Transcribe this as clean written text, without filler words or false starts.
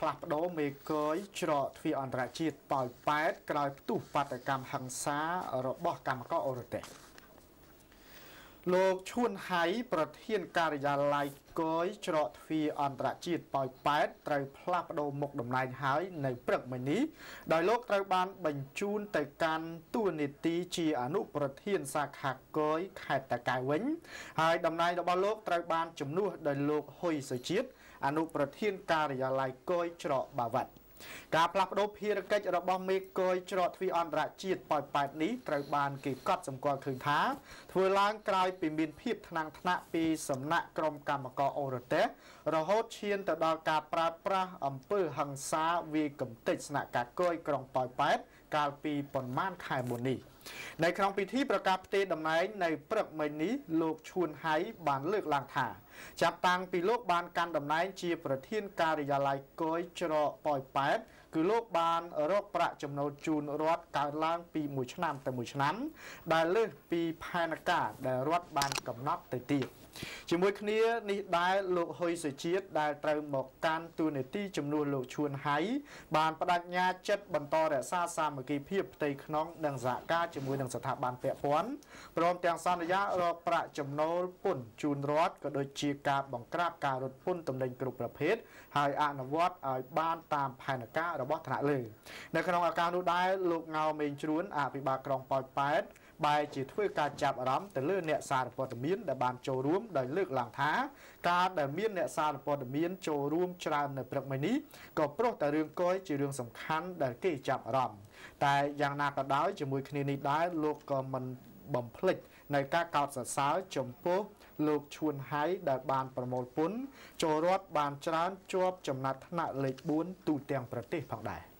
ផ្លាស់ប្ដូរមេកយច្រកទ្វារអន្តរជាតិប៉ោយប៉ែតក្រោយផ្ទុះបាតកម្មហិង្សារបស់កម្មករអូរ៉ូតេសលោកឈួនហៃប្រធានការិយាល័យកយច្រកទ្វារអន្តរជាតិប៉ោយប៉ែតត្រូវផ្លាស់ប្ដូរមុខតំណែងហើយនៅព្រឹកមិញនេះដោយលោកត្រូវបានបញ្ជូនទៅកាន់តួនាទីជាអនុប្រធានសាខាកយខេត្តតាកែវវិញហើយតំណែងរបស់លោកត្រូវបានជំនួសដោយលោកហ៊ុយសុជាតិអនុប្រធានការិយាល័យកយច្រកបាវ៉ាត់ការផ្លាស់ប្ដូរភារកិច្ចរបស់មេកយច្រកទ្វារអន្តរជាតិប៉ោយប៉ែតនេះត្រូវបានគេកត់សម្គាល់ឃើញថាធ្វើឡើងក្រោយពីមានភាពថ្នាំងថ្នាក់ពីសំណាក់ក្រុមកម្មករអូរ៉ូតេសរហូតឈានទៅដល់ការប្រើប្រាស់អំពើហិង្សាវាយកំទេចស្នាក់ការកយក្រុងប៉ោយប៉ែតកាលពីប៉ុន្មានខែមុននេះនៅក្នុងពិធីប្រកាសផ្ទេរតំណែងនៅព្រឹកមិញនេះលោកឈួនហៃបានលើកឡើងថាចាប់តាំងពីលោកបានកាន់តំណែងជាប្រធានការិយាល័យកយច្រកប៉ោយប៉ែតគឺលោកបានរកប្រាក់ចំណូលជូនរដ្ឋកើនឡើងពីមួយឆ្នាំទៅមួយឆ្នាំដែលលើសពីផែនការដែលរដ្ឋបានកំណត់ទៅទៀតជាមួយគ្នានេះដែរលោកហ៊ុយសុជាតិដែលត្រូវមកកាន់តួនាទីជំនួសលោកឈួនហៃបានបដិញ្ញាចិត្តបន្តរក្សាសាមគ្គីភាពផ្ទៃក្នុងនិងសហការជាមួយនឹងស្ថាប័នពាក់ព័ន្ធព្រមទាំងសន្យារកប្រាក់ចំណូលពន្ធជូនរដ្ឋក៏ដូចជាការបង្ក្រាបការរត់ពន្ធទំនិញគ្រប់ប្រភេទហើយអនុវត្តឲ្យបានតាមផែនការរបស់ថ្នាក់លើនៅក្នុងឱកាសនោះដែរលោកងៅមេងជ្រួនអភិបាលក្រុងប៉ោយប៉ែតបែរជាធ្វើការចាប់អារម្មណ៍ទៅលើអ្នកសារព័ត៌មានដែលបានចូលរួមដោយលើកឡើងថាការដែលមានអ្នកសារព័ត៌មានចូលរួមច្រើននៅព្រឹកមិញនេះក៏ព្រោះតែរឿងកយជារឿងសំខាន់ដែលគេចាប់អារម្មណ៍តែយ៉ាងណាក៏ដោយជាមួយគ្នានេះដែរលោកក៏មិនបំភ្លេចនៅការកោតសរសើរចំពោះលោកឈួនហៃដែលបានប្រមូលពន្ធចូលរដ្ឋបានច្រើនជាប់ចំណាត់ថ្នាក់លេខ4ទូទាំងប្រទេសផងដែរ